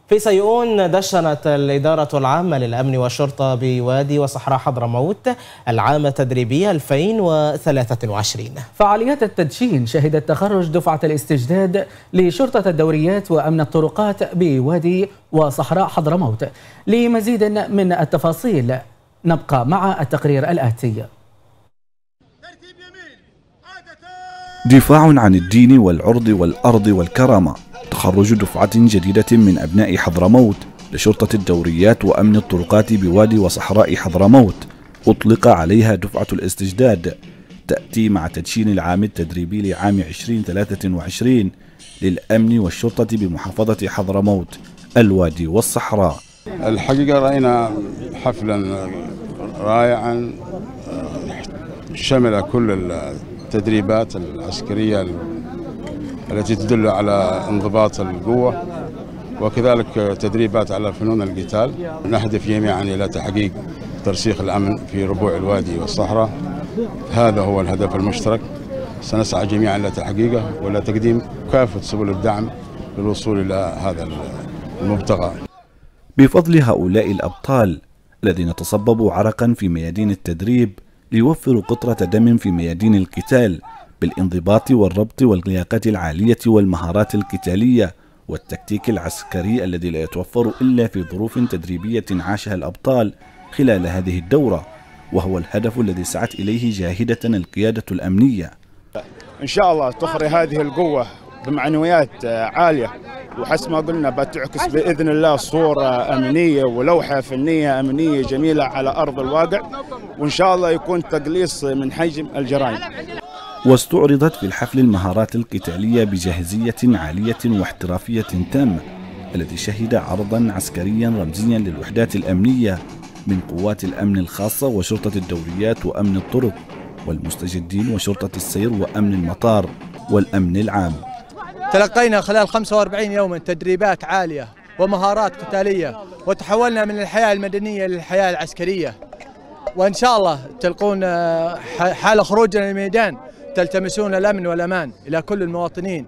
في سيئون دشنت الإدارة العامة للأمن والشرطة بوادي وصحراء حضرموت العام التدريبي 2023. فعاليات التدشين شهدت تخرج دفعة الاستجداد لشرطة الدوريات وأمن الطرقات بوادي وصحراء حضرموت. لمزيد من التفاصيل نبقى مع التقرير الآتي. دفاع عن الدين والعرض والأرض والكرامة. تخرج دفعة جديدة من أبناء حضرموت لشرطة الدوريات وأمن الطرقات بوادي وصحراء حضرموت، أطلق عليها دفعة الاستجداد، تأتي مع تدشين العام التدريبي لعام 2023 للأمن والشرطة بمحافظة حضرموت الوادي والصحراء. الحقيقة رأينا حفلا رائعا شمل كل التدريبات العسكرية التي تدل على انضباط القوة، وكذلك تدريبات على فنون القتال. نهدف جميعا إلى تحقيق ترسيخ الأمن في ربوع الوادي والصحراء، هذا هو الهدف المشترك، سنسعى جميعا إلى تحقيقه وإلى تقديم كافة سبل الدعم للوصول إلى هذا المبتغى. بفضل هؤلاء الأبطال الذين تصببوا عرقا في ميادين التدريب ليوفروا قطرة دم في ميادين القتال بالانضباط والربط واللياقة العالية والمهارات القتالية والتكتيك العسكري الذي لا يتوفر إلا في ظروف تدريبية عاشها الأبطال خلال هذه الدورة، وهو الهدف الذي سعت إليه جاهدة القيادة الأمنية. إن شاء الله تخرج هذه القوة بمعنويات عالية، وحسب ما قلنا بتعكس بإذن الله صورة أمنية ولوحة فنية أمنية جميلة على أرض الواقع، وإن شاء الله يكون تقليص من حجم الجرائم. واستعرضت في الحفل المهارات القتالية بجاهزية عالية واحترافية تامة، الذي شهد عرضا عسكريا رمزيا للوحدات الأمنية من قوات الأمن الخاصة وشرطة الدوريات وأمن الطرق والمستجدين وشرطة السير وأمن المطار والأمن العام. تلقينا خلال 45 يوما تدريبات عالية ومهارات قتالية، وتحولنا من الحياة المدنية للحياة العسكرية، وإن شاء الله تلقون حال خروجنا للميدان تلتمسون الأمن والأمان إلى كل المواطنين،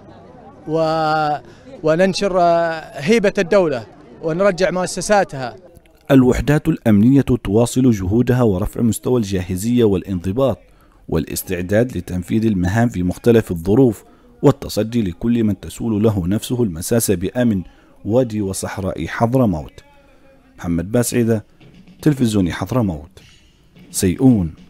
وننشر هيبة الدولة ونرجع مؤسساتها. الوحدات الأمنية تواصل جهودها ورفع مستوى الجاهزية والانضباط والاستعداد لتنفيذ المهام في مختلف الظروف والتصدي لكل من تسول له نفسه المساس بأمن وادي وصحراء حضرموت. محمد باسعدة، تلفزيون حضرموت. سيئون.